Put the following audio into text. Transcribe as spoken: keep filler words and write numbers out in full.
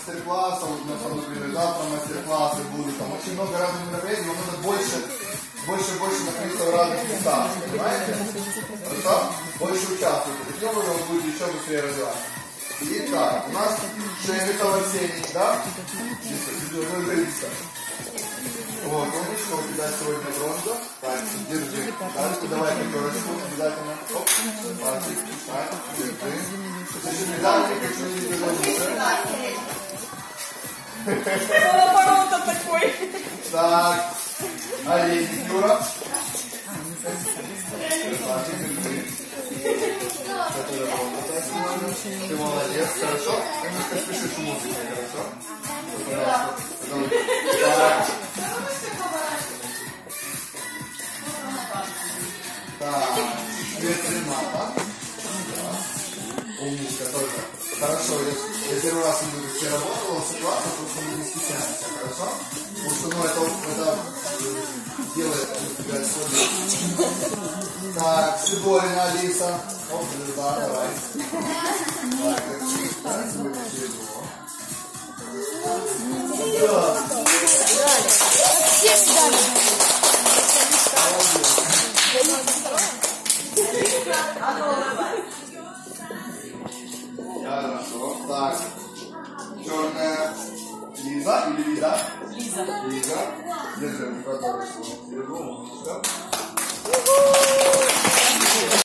мастер-классов, например, завтра мастер-классы будут, там очень много разных мероприятий, но надо больше, больше, больше находиться в разных местах, понимаете? Хорошо? Больше участвуйте, таким образом вы будете еще быстрее развиваться. Итак, у нас Шеметов Арсений, да? Вот, умничка, у тебя сегодня бронза. Так, держи. Дальше давай пятерочку обязательно. Оп, пальчик, так, держи. Держи медальки, хочу не держи. Полоборота такой. Так, олень, Юра. Пальчик, держи. Ты молодец, хорошо? Немножко спешишь музыки, хорошо? Так. Так, ветрена, да? Умничка, тоже. Хорошо, я, я первый раз не буду все работала, ситуация, просто мы не стесняемся, хорошо? Потому что, ну, это, это делает тебя особенно. Так, Сидорина Алиса. Оп, да, давай. Так, так, через его. Да. Хорошо. Так. Черная Лиза или Лиза? Лиза. Лиза. Держи, готовишь. По-другому.